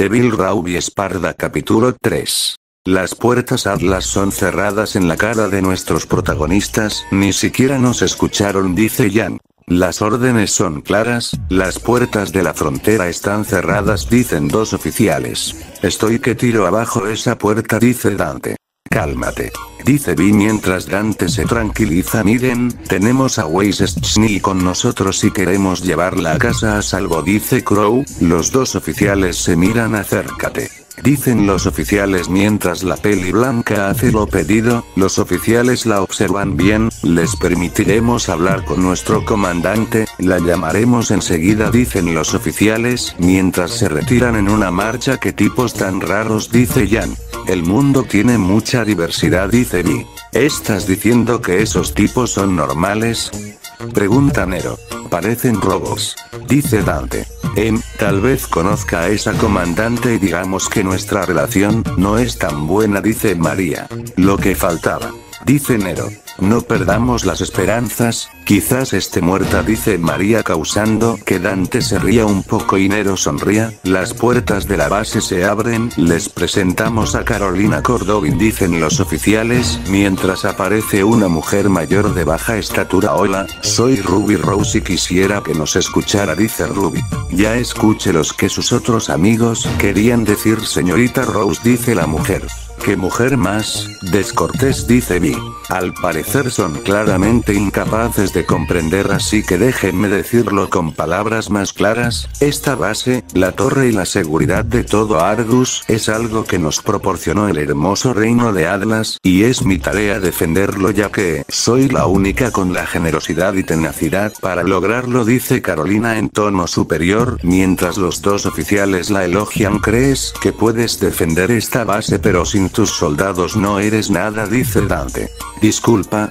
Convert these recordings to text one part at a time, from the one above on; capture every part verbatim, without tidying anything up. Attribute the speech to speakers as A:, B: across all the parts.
A: Devil Ruby Esparda capítulo tres. Las puertas Atlas son cerradas en la cara de nuestros protagonistas, ni siquiera nos escucharon, dice Jan. Las órdenes son claras, las puertas de la frontera están cerradas, dicen dos oficiales. Estoy que tiro abajo esa puerta, dice Dante. Cálmate, dice Vi mientras Dante se tranquiliza. Miren, tenemos a Weisschnee con nosotros y queremos llevarla a casa a salvo, dice Crow. Los dos oficiales se miran. Acércate, dicen los oficiales mientras la peli blanca hace lo pedido. Los oficiales la observan bien. Les permitiremos hablar con nuestro comandante, la llamaremos enseguida, dicen los oficiales mientras se retiran en una marcha. ¿Qué tipos tan raros?, dice Jan. El mundo tiene mucha diversidad, dice Vi. ¿Estás diciendo que esos tipos son normales?, pregunta Nero. Parecen robots, dice Dante. Em, tal vez conozca a esa comandante y digamos que nuestra relación no es tan buena, dice María. Lo que faltaba, dice Nero. No perdamos las esperanzas, quizás esté muerta, dice María, causando que Dante se ría un poco y Nero sonría. Las puertas de la base se abren. Les presentamos a Carolina Cordovin, dicen los oficiales, mientras aparece una mujer mayor de baja estatura. Hola, soy Ruby Rose y quisiera que nos escuchara, dice Ruby. Ya escuche los que sus otros amigos querían decir, señorita Rose, dice la mujer. ¿Qué mujer más descortés?, dice Vi. Al parecer son claramente incapaces de comprender, así que déjenme decirlo con palabras más claras. Esta base, la torre y la seguridad de todo Argus es algo que nos proporcionó el hermoso reino de Atlas, y es mi tarea defenderlo ya que soy la única con la generosidad y tenacidad para lograrlo, dice Carolina en tono superior, mientras los dos oficiales la elogian. ¿Crees que puedes defender esta base pero sin tus soldados no eres nada?, dice Dante. Disculpa,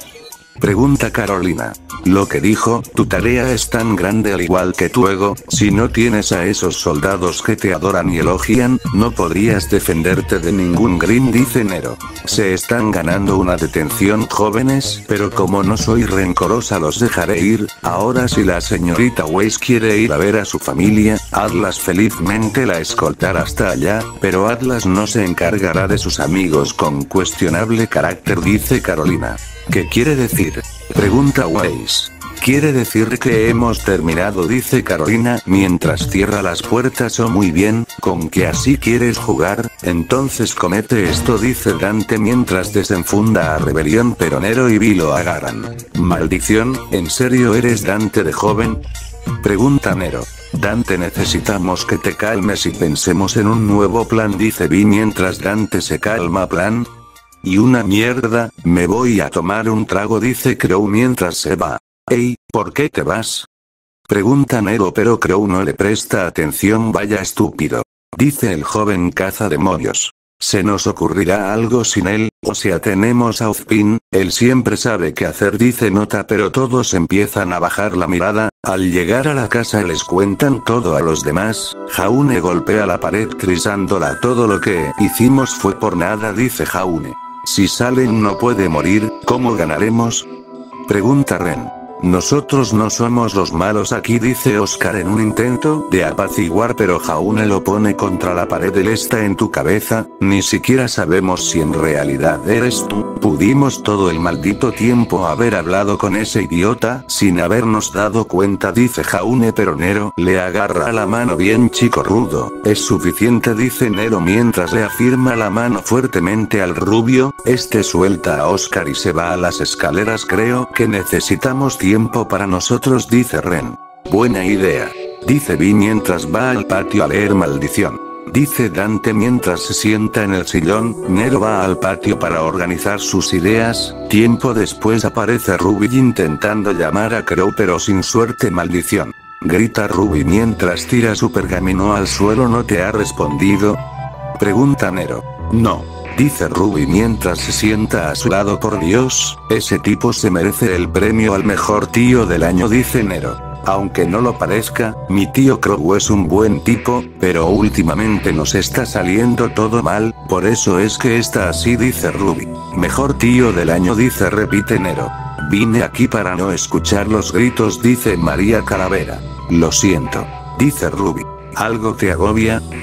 A: pregunta Carolina. Lo que dijo, tu tarea es tan grande al igual que tu ego. Si no tienes a esos soldados que te adoran y elogian, no podrías defenderte de ningún Grimm, dice Nero. Se están ganando una detención, jóvenes, pero como no soy rencorosa los dejaré ir. Ahora si la señorita Weiss quiere ir a ver a su familia, Atlas felizmente la escoltará hasta allá, pero Atlas no se encargará de sus amigos con cuestionable carácter, dice Carolina. ¿Qué quiere decir?, pregunta Weiss. Quiere decir que hemos terminado, dice Carolina mientras cierra las puertas. Oh, muy bien, ¿con qué así quieres jugar? Entonces comete esto, dice Dante mientras desenfunda a Rebelión, pero Nero y Vi lo agarran. Maldición, ¿en serio eres Dante de joven?, pregunta Nero. Dante, necesitamos que te calmes y pensemos en un nuevo plan, dice Vi mientras Dante se calma. ¿Plan? Y una mierda, me voy a tomar un trago, dice Crow mientras se va. Ey, ¿por qué te vas?, pregunta Nero, pero Crow no le presta atención. Vaya estúpido, dice el joven cazademonios. Se nos ocurrirá algo sin él, o sea, tenemos a Ozpin, él siempre sabe qué hacer, dice Nota, pero todos empiezan a bajar la mirada. Al llegar a la casa les cuentan todo a los demás. Jaune golpea la pared trisándola. Todo lo que hicimos fue por nada, dice Jaune. Si Salem no puede morir, ¿cómo ganaremos?, pregunta Ren. Nosotros no somos los malos aquí, dice Oscar en un intento de apaciguar, pero Jaune lo pone contra la pared. Él está en tu cabeza, ni siquiera sabemos si en realidad eres tú. Pudimos todo el maldito tiempo haber hablado con ese idiota sin habernos dado cuenta, dice Jaune, pero Nero le agarra la mano. Bien, chico rudo, es suficiente, dice Nero mientras le afirma la mano fuertemente al rubio. Este suelta a Oscar y se va a las escaleras. Creo que necesitamos tiempo tiempo para nosotros, dice Ren. Buena idea, dice Vi mientras va al patio a leer Maldición. Dice Dante mientras se sienta en el sillón. Nero va al patio para organizar sus ideas. Tiempo después aparece Ruby intentando llamar a Crow pero sin suerte. Maldición, grita Ruby mientras tira su pergamino al suelo. ¿No te ha respondido?, pregunta Nero. No, dice Ruby mientras se sienta a su lado. Por Dios, ese tipo se merece el premio al mejor tío del año, dice Nero. Aunque no lo parezca, mi tío Crow es un buen tipo, pero últimamente nos está saliendo todo mal, por eso es que está así, dice Ruby. Mejor tío del año, dice repite Nero. Vine aquí para no escuchar los gritos, dice María Calavera. Lo siento, dice Ruby. ¿Algo te agobia?,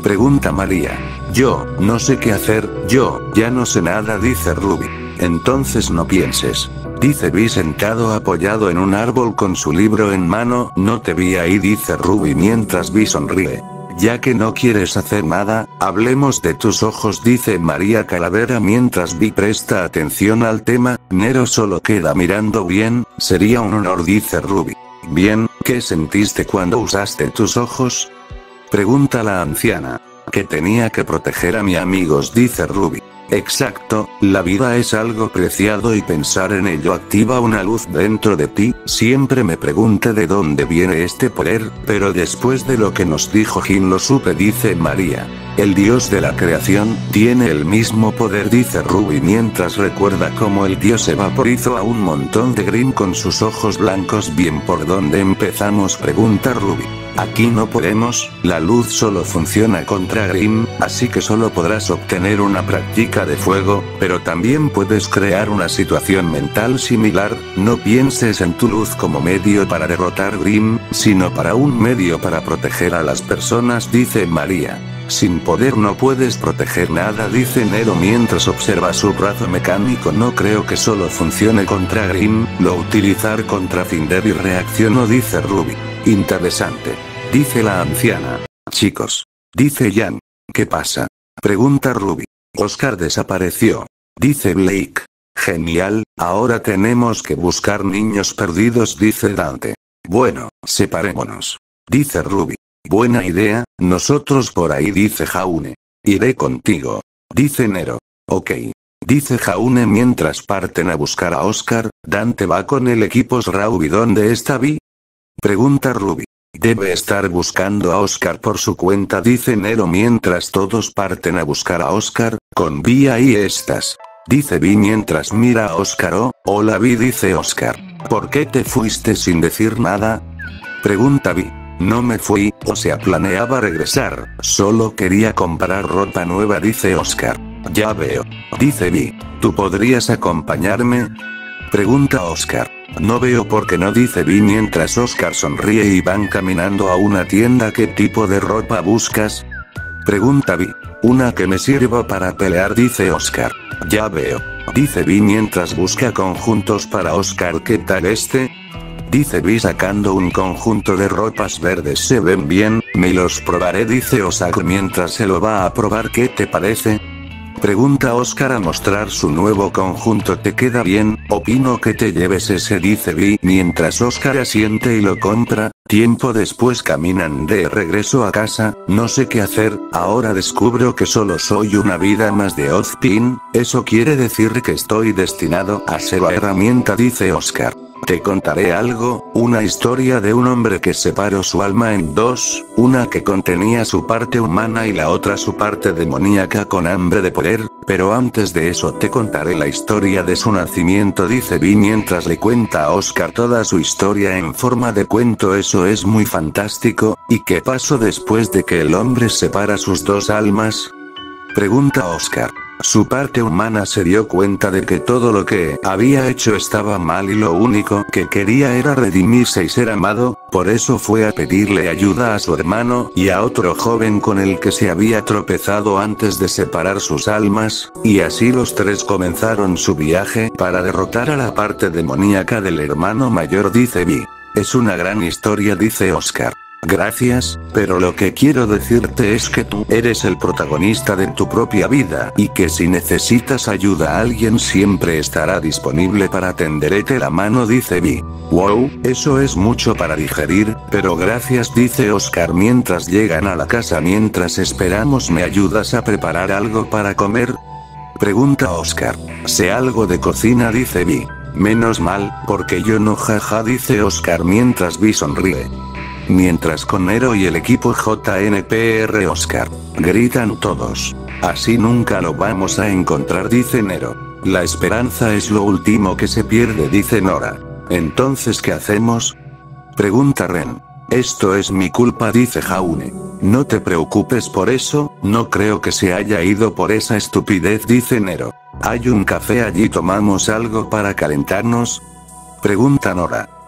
A: Pregunta María. Yo, no sé qué hacer, yo, ya no sé nada, dice Ruby. Entonces no pienses. Dice Vi sentado apoyado en un árbol con su libro en mano. No te vi ahí, dice Ruby mientras Vi sonríe. Ya que no quieres hacer nada, hablemos de tus ojos, dice María Calavera mientras Vi presta atención al tema. Nero solo queda mirando. Bien, sería un honor, dice Ruby. Bien, ¿qué sentiste cuando usaste tus ojos? Pregunta la anciana. Que tenía que proteger a mis amigos, dice Ruby. Exacto, la vida es algo preciado y pensar en ello activa una luz dentro de ti. Siempre me pregunté de dónde viene este poder, pero después de lo que nos dijo Jin lo supe, dice María. El dios de la creación tiene el mismo poder, dice Ruby mientras recuerda cómo el dios evaporizó a un montón de Grimm con sus ojos blancos. Bien, ¿por dónde empezamos?, pregunta Ruby. Aquí no podemos, la luz solo funciona contra Grimm, así que solo podrás obtener una práctica de fuego, pero también puedes crear una situación mental similar. No pienses en tu luz como medio para derrotar Grimm, sino para un medio para proteger a las personas, dice María. Sin poder no puedes proteger nada, dice Nero mientras observa su brazo mecánico. No creo que solo funcione contra Grimm, lo utilizar contra Finder y reaccionó, dice Ruby. Interesante, dice la anciana. Chicos, dice Jan. ¿Qué pasa?, pregunta Ruby. Oscar desapareció, dice Blake. Genial, ahora tenemos que buscar niños perdidos, dice Dante. Bueno, separémonos, dice Ruby. Buena idea, nosotros por ahí, dice Jaune. Iré contigo, dice Nero. Ok, dice Jaune mientras parten a buscar a Oscar. Dante va con el equipo. Ruby, ¿dónde está Vi?, pregunta Ruby. Debe estar buscando a Oscar por su cuenta, dice Nero mientras todos parten a buscar a Oscar. Con Vi ahí estás, dice Vi mientras mira a Oscar. Oh, hola Vi, dice Oscar. ¿Por qué te fuiste sin decir nada?, pregunta Vi. No me fui, o sea, planeaba regresar, solo quería comprar ropa nueva, dice Oscar. Ya veo, dice Vi. ¿Tú podrías acompañarme?, pregunta Oscar. No veo por qué no, dice Vi mientras Oscar sonríe y van caminando a una tienda. ¿Qué tipo de ropa buscas?, pregunta Vi. Una que me sirva para pelear, dice Oscar. Ya veo, dice Vi mientras busca conjuntos para Oscar. ¿Qué tal este?, dice Vi sacando un conjunto de ropas verdes. Se ven bien, me los probaré, dice Osaka mientras se lo va a probar. ¿Qué te parece?, pregunta Oscar a mostrar su nuevo conjunto. ¿Te queda bien? Opino que te lleves ese, dice Vi mientras Oscar asiente y lo compra. Tiempo después caminan de regreso a casa. No sé qué hacer, ahora descubro que solo soy una vida más de Ozpin. Eso quiere decir que estoy destinado a ser la herramienta, dice Oscar. Te contaré algo, una historia de un hombre que separó su alma en dos, una que contenía su parte humana y la otra su parte demoníaca con hambre de poder, pero antes de eso te contaré la historia de su nacimiento, dice Vi mientras le cuenta a Oscar toda su historia en forma de cuento. Eso es muy fantástico. ¿Y qué pasó después de que el hombre separa sus dos almas?, pregunta Oscar. Su parte humana se dio cuenta de que todo lo que había hecho estaba mal y lo único que quería era redimirse y ser amado, por eso fue a pedirle ayuda a su hermano y a otro joven con el que se había tropezado antes de separar sus almas, y así los tres comenzaron su viaje para derrotar a la parte demoníaca del hermano mayor, dice Vi. Es una gran historia, dice Oscar. Gracias, pero lo que quiero decirte es que tú eres el protagonista de tu propia vida y que si necesitas ayuda a alguien siempre estará disponible para tenderte la mano, dice Vi. Wow, eso es mucho para digerir, pero gracias, dice Oscar mientras llegan a la casa. Mientras esperamos, ¿me ayudas a preparar algo para comer?, pregunta Oscar. Sé algo de cocina, dice Vi. Menos mal, porque yo no, jaja, dice Oscar mientras Vi sonríe. Mientras con Nero y el equipo J N P R Oscar, gritan todos. Así nunca lo vamos a encontrar, dice Nero. La esperanza es lo último que se pierde, dice Nora. Entonces, ¿qué hacemos?, pregunta Ren. Esto es mi culpa, dice Jaune. No te preocupes por eso, no creo que se haya ido por esa estupidez, dice Nero. ¿Hay un café allí? ¿Tomamos algo para calentarnos?, pregunta Nora.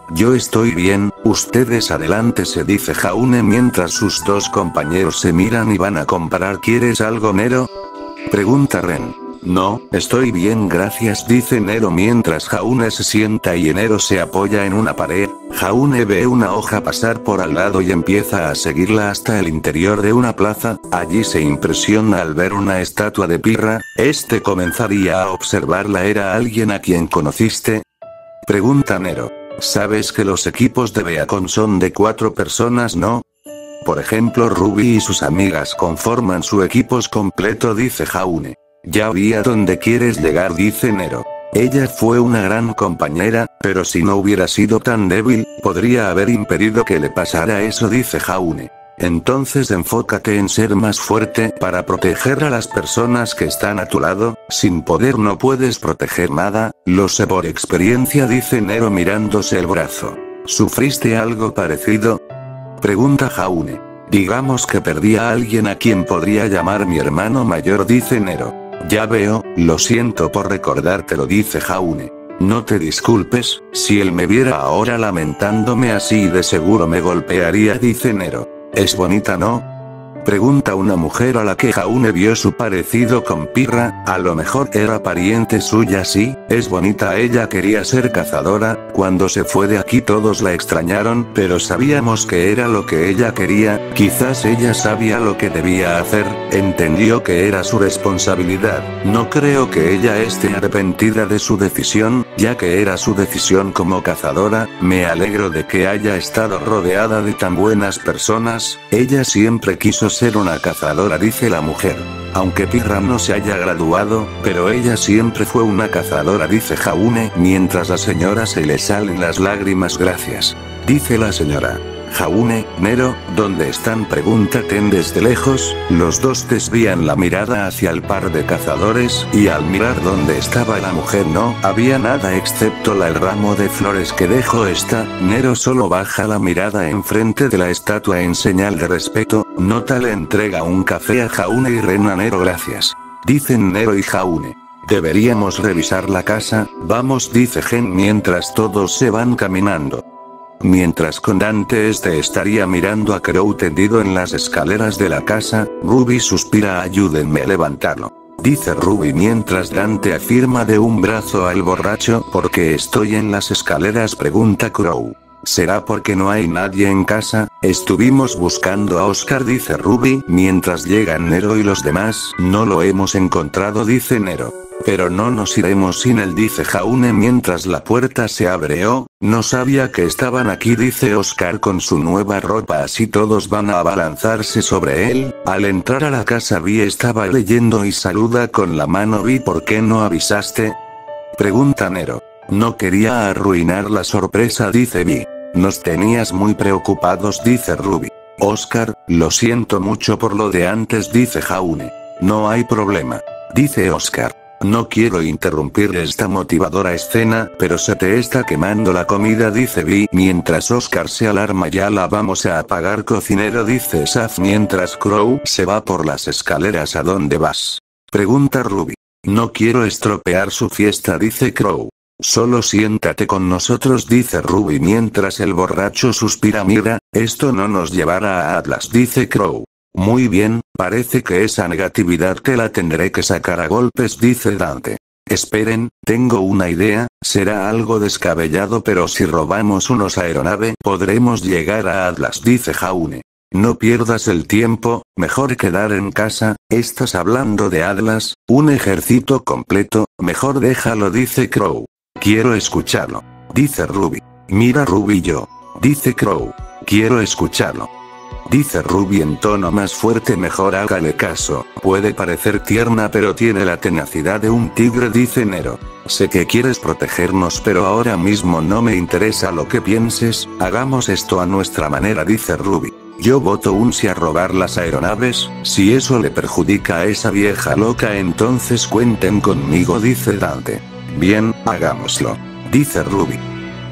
A: Yo estoy bien, ustedes adelante, se dice Jaune mientras sus dos compañeros se miran y van a comprar. ¿Quieres algo, Nero?, pregunta Ren. No, estoy bien gracias, dice Nero mientras Jaune se sienta y Nero se apoya en una pared. Jaune ve una hoja pasar por al lado y empieza a seguirla hasta el interior de una plaza. Allí se impresiona al ver una estatua de Pirra. Este comenzaría a observarla. ¿Era alguien a quien conociste?, pregunta Nero. Sabes que los equipos de Beacon son de cuatro personas, ¿no? Por ejemplo, Ruby y sus amigas conforman su equipo completo, dice Jaune. Ya vi a dónde quieres llegar, dice Nero. Ella fue una gran compañera, pero si no hubiera sido tan débil, podría haber impedido que le pasara eso, dice Jaune. Entonces enfócate en ser más fuerte para proteger a las personas que están a tu lado. Sin poder no puedes proteger nada, lo sé por experiencia, dice Nero mirándose el brazo. ¿Sufriste algo parecido?, pregunta Jaune. Digamos que perdí a alguien a quien podría llamar mi hermano mayor, dice Nero. Ya veo, lo siento por recordártelo, dice Jaune. No te disculpes, si él me viera ahora lamentándome así de seguro me golpearía, dice Nero. ¿Es bonita, no?, pregunta una mujer a la que Jaune vio su parecido con Pirra. A lo mejor era pariente suya. Sí, es bonita. Ella quería ser cazadora. Cuando se fue de aquí todos la extrañaron, pero sabíamos que era lo que ella quería. Quizás ella sabía lo que debía hacer, entendió que era su responsabilidad. No creo que ella esté arrepentida de su decisión, ya que era su decisión como cazadora. Me alegro de que haya estado rodeada de tan buenas personas. Ella siempre quiso ser una cazadora, dice la mujer. Aunque Pirra no se haya graduado, pero ella siempre fue una cazadora, dice Jaune mientras la señora se le salen las lágrimas. Gracias, dice la señora. Jaune, Nero, ¿dónde están?, pregunta Ten desde lejos. Los dos desvían la mirada hacia el par de cazadores, y al mirar dónde estaba la mujer no había nada excepto la el ramo de flores que dejó esta. Nero solo baja la mirada enfrente de la estatua en señal de respeto. Nota le entrega un café a Jaune y Ren. A Nero. Gracias, dicen Nero y Jaune. Deberíamos revisar la casa, vamos, dice Gen mientras todos se van caminando. Mientras con Dante este estaría mirando a Crow tendido en las escaleras de la casa, Ruby suspira. Ayúdenme a levantarlo, dice Ruby mientras Dante afirma de un brazo al borracho. ¿Por qué estoy en las escaleras?, pregunta Crow. ¿Será porque no hay nadie en casa? Estuvimos buscando a Oscar, dice Ruby mientras llegan Nero y los demás. No lo hemos encontrado, dice Nero. Pero no nos iremos sin él, dice Jaune mientras la puerta se abre. Oh, no sabía que estaban aquí, dice Oscar con su nueva ropa. Así todos van a abalanzarse sobre él. Al entrar a la casa Vi estaba leyendo y saluda con la mano. Vi, ¿por qué no avisaste?, pregunta Nero. No quería arruinar la sorpresa, dice Vi. Nos tenías muy preocupados, dice Ruby. Oscar, lo siento mucho por lo de antes, dice Jaune. No hay problema, dice Oscar. No quiero interrumpir esta motivadora escena, pero se te está quemando la comida, dice Vi mientras Oscar se alarma. Ya la vamos a apagar, cocinero, dice Saf mientras Crow se va por las escaleras. ¿A dónde vas?, pregunta Ruby. No quiero estropear su fiesta, dice Crow. Solo siéntate con nosotros, dice Ruby mientras el borracho suspira. Mira, esto no nos llevará a Atlas, dice Crow. Muy bien, parece que esa negatividad te la tendré que sacar a golpes, dice Dante. Esperen, tengo una idea. Será algo descabellado, pero si robamos unos aeronave podremos llegar a Atlas, dice Jaune. No pierdas el tiempo, mejor quedar en casa. ¿Estás hablando de Atlas? ¿Un ejército completo? Mejor déjalo, dice Crow. Quiero escucharlo, dice Ruby. Mira Ruby, yo, dice Crow. Quiero escucharlo, dice Ruby en tono más fuerte. Mejor hágale caso. Puede parecer tierna pero tiene la tenacidad de un tigre, dice Nero. Sé que quieres protegernos pero ahora mismo no me interesa lo que pienses. Hagamos esto a nuestra manera, dice Ruby. Yo voto un sí a robar las aeronaves. Si eso le perjudica a esa vieja loca entonces cuenten conmigo, dice Dante. Bien, hagámoslo, dice Ruby.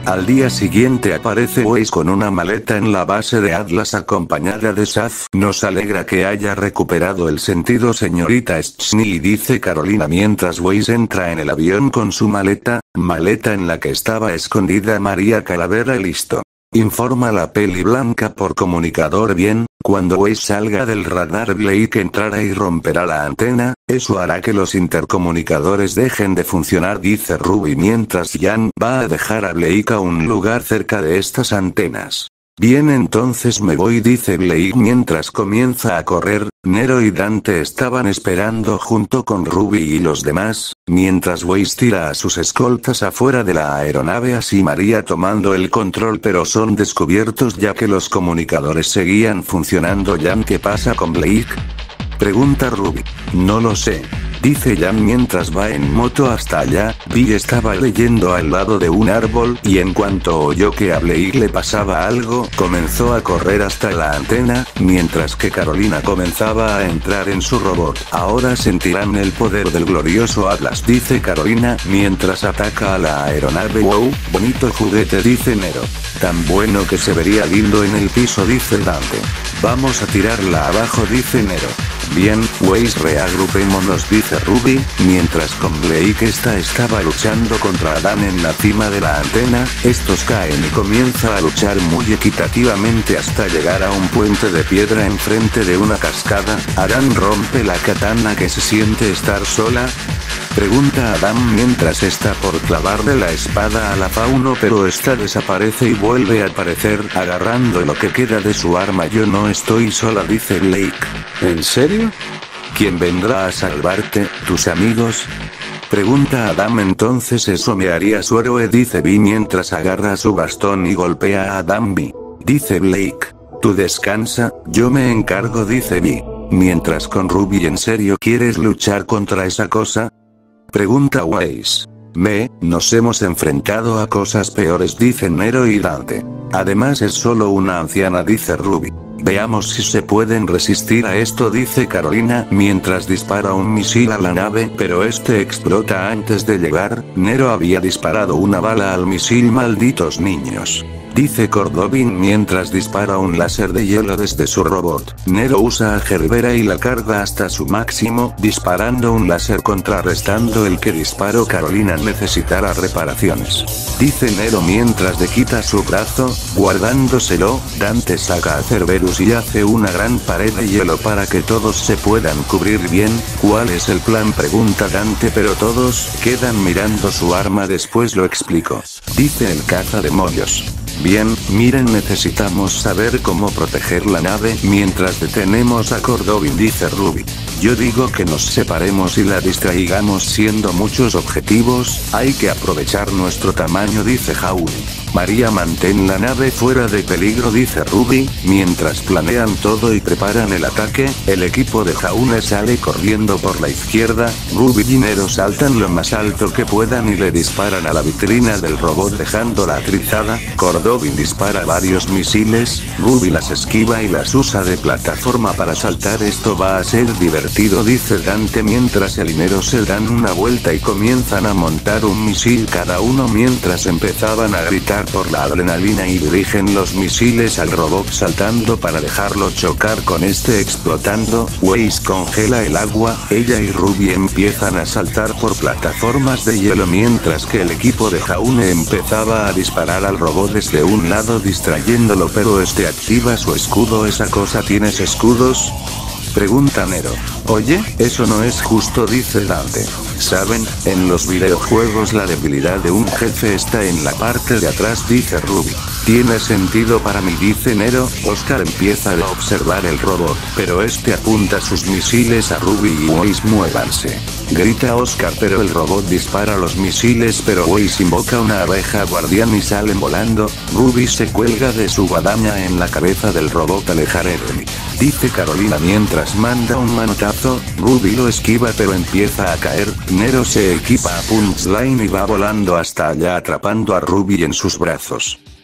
A: Al día siguiente aparece Waze con una maleta en la base de Atlas acompañada de Saf. Nos alegra que haya recuperado el sentido, señorita Schnee, dice Carolina mientras Waze entra en el avión con su maleta, maleta en la que estaba escondida María Calavera. Listo. Informa la peli blanca por comunicador. Bien, cuando Waze salga del radar Blake entrará y romperá la antena, eso hará que los intercomunicadores dejen de funcionar, dice Ruby mientras Jan va a dejar a Blake a un lugar cerca de estas antenas. Bien, entonces me voy, dice Blake mientras comienza a correr. Nero y Dante estaban esperando junto con Ruby y los demás, mientras Waze tira a sus escoltas afuera de la aeronave, así María tomando el control, pero son descubiertos ya que los comunicadores seguían funcionando. Jan, ¿qué pasa con Blake?, pregunta Ruby. No lo sé, dice Jan mientras va en moto hasta allá. Vi estaba leyendo al lado de un árbol y en cuanto oyó que a Blake le pasaba algo, comenzó a correr hasta la antena, mientras que Carolina comenzaba a entrar en su robot. Ahora sentirán el poder del glorioso Atlas, dice Carolina mientras ataca a la aeronave. Wow, bonito juguete, dice Nero. Tan bueno que se vería lindo en el piso, dice Dante. Vamos a tirarla abajo, dice Nero. Bien, Waze, reagrupémonos, dice Ruby, mientras con Blake esta estaba luchando contra Adán en la cima de la antena. Estos caen y comienza a luchar muy equitativamente hasta llegar a un puente de piedra enfrente de una cascada. Adán rompe la katana. ¿Qué se siente estar sola?, pregunta Adam mientras está por clavarle la espada a la Fauno, pero esta desaparece y vuelve a aparecer agarrando lo que queda de su arma. Yo no estoy sola, dice Blake. ¿En serio? ¿Quién vendrá a salvarte? ¿Tus amigos?, pregunta Adam. Entonces eso me haría su héroe, dice Vi mientras agarra su bastón y golpea a Adam. Vi, dice Blake. Tú descansa, yo me encargo, dice Vi. Mientras con Ruby, ¿en serio quieres luchar contra esa cosa?, pregunta Waze. Me, nos hemos enfrentado a cosas peores, dicen Nero y Dante. Además es solo una anciana, dice Ruby. Veamos si se pueden resistir a esto, dice Carolina mientras dispara un misil a la nave, pero este explota antes de llegar. Nero había disparado una bala al misil. Malditos niños, dice Cordovin mientras dispara un láser de hielo desde su robot. Nero usa a Gerbera y la carga hasta su máximo, disparando un láser contrarrestando el que disparó Carolina. Necesitará reparaciones, dice Nero mientras le quita su brazo, guardándoselo. Dante saca a Cerberus y hace una gran pared de hielo para que todos se puedan cubrir bien. ¿Cuál es el plan?, pregunta Dante, pero todos quedan mirando su arma. Después lo explico, dice el cazademonios. Bien, miren, necesitamos saber cómo proteger la nave mientras detenemos a Cordovin, dice Ruby. Yo digo que nos separemos y la distraigamos. Siendo muchos objetivos, hay que aprovechar nuestro tamaño, dice Jaune. María, mantén la nave fuera de peligro, dice Ruby, mientras planean todo y preparan el ataque. El equipo de Jaune sale corriendo por la izquierda. Ruby y Nero saltan lo más alto que puedan y le disparan a la vitrina del robot dejándola trizada. Cordovin dispara varios misiles, Ruby las esquiva y las usa de plataforma para saltar. Esto va a ser divertido, dice Dante mientras el y Nero se dan una vuelta y comienzan a montar un misil cada uno mientras empezaban a gritar por la adrenalina y dirigen los misiles al robot saltando para dejarlo chocar con este explotando. Waze congela el agua. Ella y Ruby empiezan a saltar por plataformas de hielo mientras que el equipo de Jaune empezaba a disparar al robot desde un lado distrayéndolo, pero este activa su escudo. ¿Esa cosa tienes escudos?, pregunta Nero. Oye, eso no es justo, dice Dante. Saben, en los videojuegos la debilidad de un jefe está en la parte de atrás, dice Ruby. Tiene sentido para mí, dice Nero. Oscar empieza a observar el robot, pero este apunta sus misiles a Ruby y Waze. Muévanse, grita Oscar, pero el robot dispara los misiles, pero Waze invoca una abeja guardián y salen volando. Ruby se cuelga de su guadaña en la cabeza del robot. Alejaré de mí, dice Carolina mientras manda un manotazo. Ruby lo esquiva pero empieza a caer. Nero se equipa a Punchline y va volando hasta allá atrapando a Ruby en sus brazos.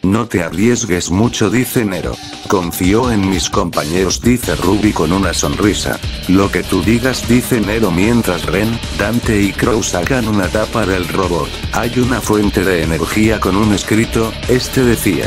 A: No te arriesgues mucho, dice Nero. Confío en mis compañeros, dice Ruby con una sonrisa. Lo que tú digas, dice Nero mientras Ren, Dante y Crow sacan una tapa del robot. Hay una fuente de energía con un escrito, este decía: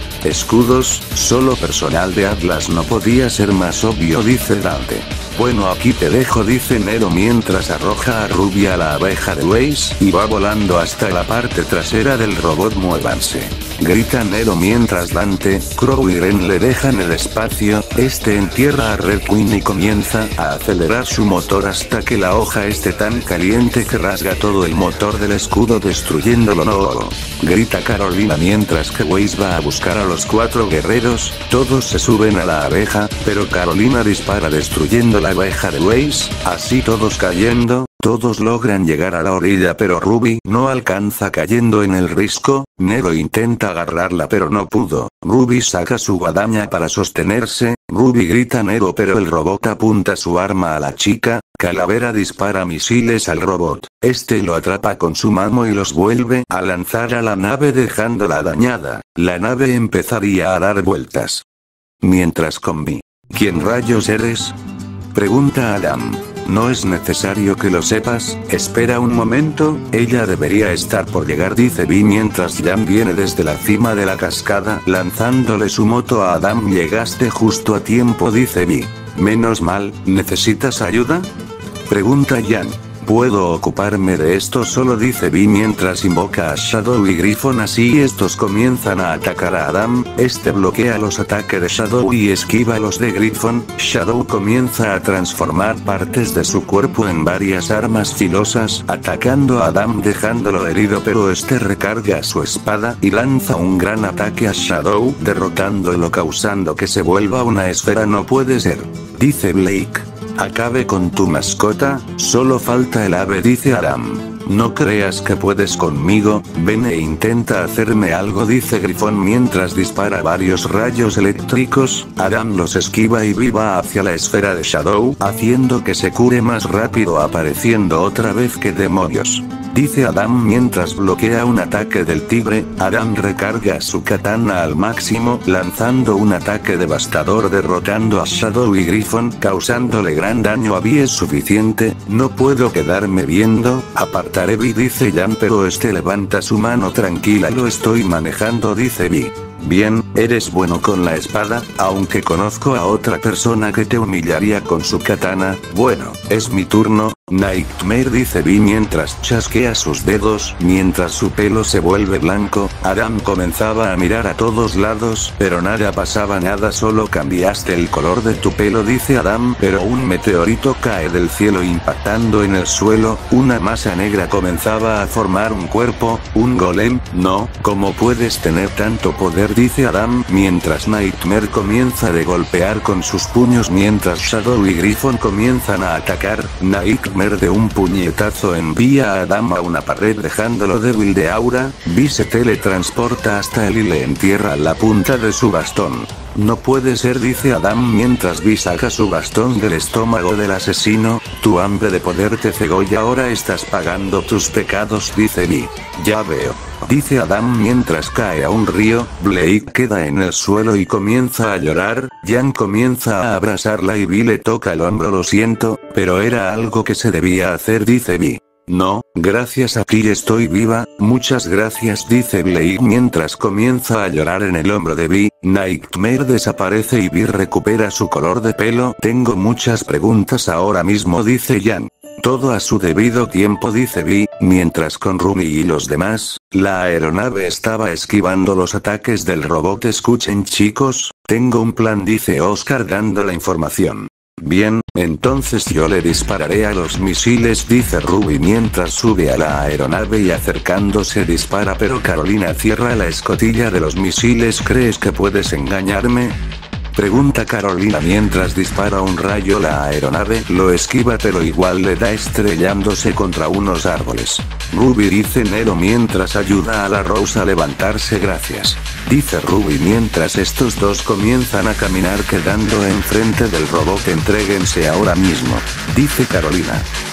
A: escudos, solo personal de Atlas. No podía ser más obvio, dice Dante. Bueno, aquí te dejo, dice Nero mientras arroja a Ruby a la abeja de Waze y va volando hasta la parte trasera del robot. Muévanse, grita Nero mientras Dante, Crow y Ren le dejan el espacio. Este entierra a Red Queen y comienza a acelerar su motor hasta que la hoja esté tan caliente que rasga todo el motor del escudo destruyéndolo. No, grita Carolina mientras que Waze va a buscar a los cuatro guerreros. Todos se suben a la abeja, pero Carolina dispara destruyendo la abeja de Waze, así todos cayendo. Todos logran llegar a la orilla pero Ruby no alcanza, cayendo en el risco. Nero intenta agarrarla pero no pudo. Ruby saca su guadaña para sostenerse. Ruby grita Nero pero el robot apunta su arma a la chica. Calavera dispara misiles al robot. Este lo atrapa con su mano y los vuelve a lanzar a la nave dejándola dañada. La nave empezaría a dar vueltas. Mientras con Vi. ¿Quién rayos eres?, pregunta Adam. No es necesario que lo sepas, espera un momento, ella debería estar por llegar, dice Vi mientras Jan viene desde la cima de la cascada lanzándole su moto a Adam. Llegaste justo a tiempo, dice Vi. Menos mal. ¿Necesitas ayuda?, pregunta Jan. Puedo ocuparme de esto solo, dice Vi mientras invoca a Shadow y Griffon, así estos comienzan a atacar a Adam. Este bloquea los ataques de Shadow y esquiva los de Griffon. Shadow comienza a transformar partes de su cuerpo en varias armas filosas, atacando a Adam dejándolo herido, pero este recarga su espada y lanza un gran ataque a Shadow, derrotándolo causando que se vuelva una esfera. No puede ser, dice Blake. Acabe con tu mascota, solo falta el ave, dice Adam. No creas que puedes conmigo, ven e intenta hacerme algo, dice Griffon mientras dispara varios rayos eléctricos. Adam los esquiva y Vi va hacia la esfera de Shadow, haciendo que se cure más rápido, apareciendo otra vez. Que demonios, dice Adam mientras bloquea un ataque del tigre. Adam recarga su katana al máximo, lanzando un ataque devastador derrotando a Shadow y Griffon, causándole gran daño a Vi. Es suficiente, no puedo quedarme viendo, apartaré Vi, dice Jan, pero este levanta su mano. Tranquila, lo estoy manejando, dice Vi. Bien, eres bueno con la espada, aunque conozco a otra persona que te humillaría con su katana. Bueno, es mi turno. Nightmare, dice Vi mientras chasquea sus dedos, mientras su pelo se vuelve blanco. Adam comenzaba a mirar a todos lados, pero nada pasaba, nada, solo cambiaste el color de tu pelo, dice Adam, pero un meteorito cae del cielo impactando en el suelo. Una masa negra comenzaba a formar un cuerpo, un golem. No, ¿cómo puedes tener tanto poder?, dice Adam, mientras Nightmare comienza de golpear con sus puños mientras Shadow y Griffon comienzan a atacar. Nightmare de un puñetazo envía a Adam a una pared dejándolo débil de aura. Vi se teletransporta hasta él y le entierra la punta de su bastón. No puede ser, dice Adam mientras Vi saca su bastón del estómago del asesino. Tu hambre de poder te cegó y ahora estás pagando tus pecados, dice Vi. Ya veo, dice Adam mientras cae a un río. Blake queda en el suelo y comienza a llorar. Jan comienza a abrazarla y Vi le toca el hombro. Lo siento, pero era algo que se debía hacer, dice Vi. No, gracias a ti estoy viva, muchas gracias, dice Blake mientras comienza a llorar en el hombro de Vi. Nightmare desaparece y Vi recupera su color de pelo. Tengo muchas preguntas ahora mismo, dice Jan. Todo a su debido tiempo, dice Vi, mientras con Ruby y los demás, la aeronave estaba esquivando los ataques del robot. Escuchen chicos, tengo un plan, dice Oscar dando la información. Bien, entonces yo le dispararé a los misiles, dice Ruby mientras sube a la aeronave y acercándose dispara, pero Carolina cierra la escotilla de los misiles. ¿Crees que puedes engañarme?, pregunta Carolina mientras dispara un rayo. La aeronave lo esquiva pero igual le da estrellándose contra unos árboles. Ruby, dice Nero mientras ayuda a la Rose a levantarse. Gracias, dice Ruby mientras estos dos comienzan a caminar quedando enfrente del robot. Entréguense ahora mismo, dice Carolina. No,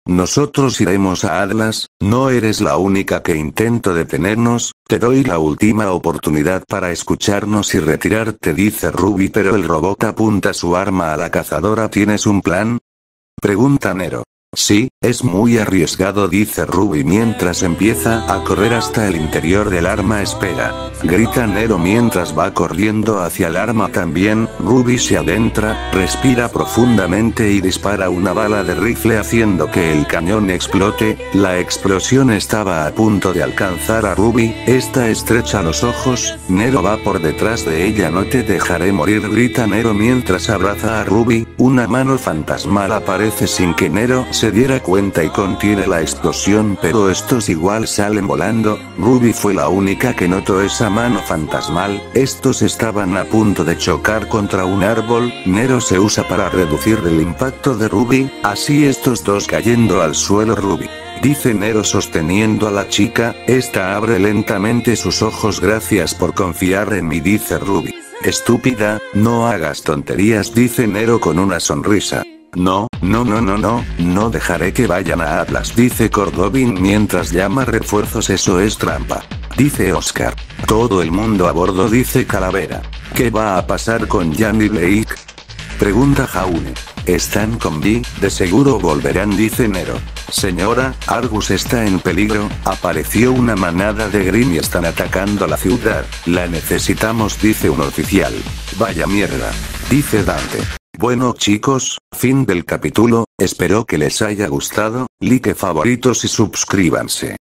A: Nosotros iremos a Atlas, no eres la única que intento detenernos, te doy la última oportunidad para escucharnos y retirarte, dice Ruby, pero el robot apunta su arma a la cazadora. ¿Tienes un plan?, pregunta Nero. Sí, es muy arriesgado, dice Ruby mientras empieza a correr hasta el interior del arma. Espera, grita Nero mientras va corriendo hacia el arma también. Ruby se adentra, respira profundamente y dispara una bala de rifle haciendo que el cañón explote. La explosión estaba a punto de alcanzar a Ruby, esta estrecha los ojos, Nero va por detrás de ella. No te dejaré morir, grita Nero mientras abraza a Ruby. Una mano fantasmal aparece sin que Nero se diera cuenta y contiene la explosión, pero estos igual salen volando. Ruby fue la única que notó esa mano fantasmal. Estos estaban a punto de chocar contra un árbol. Nero se usa para reducir el impacto de Ruby, así estos dos cayendo al suelo. Ruby, dice Nero sosteniendo a la chica, esta abre lentamente sus ojos. Gracias por confiar en mí, dice Ruby. Estúpida, no hagas tonterías, dice Nero con una sonrisa. No, no, no, no, no, no dejaré que vayan a Atlas, dice Cordovin mientras llama refuerzos. Eso es trampa, dice Oscar. Todo el mundo a bordo, dice Calavera. ¿Qué va a pasar con Jan y Blake?, pregunta Jaune. Están con Vi, de seguro volverán, dice Nero. Señora, Argus está en peligro, apareció una manada de Grimm y están atacando la ciudad. La necesitamos, dice un oficial. Vaya mierda, dice Dante. Bueno chicos, fin del capítulo, espero que les haya gustado, like, favoritos y suscríbanse.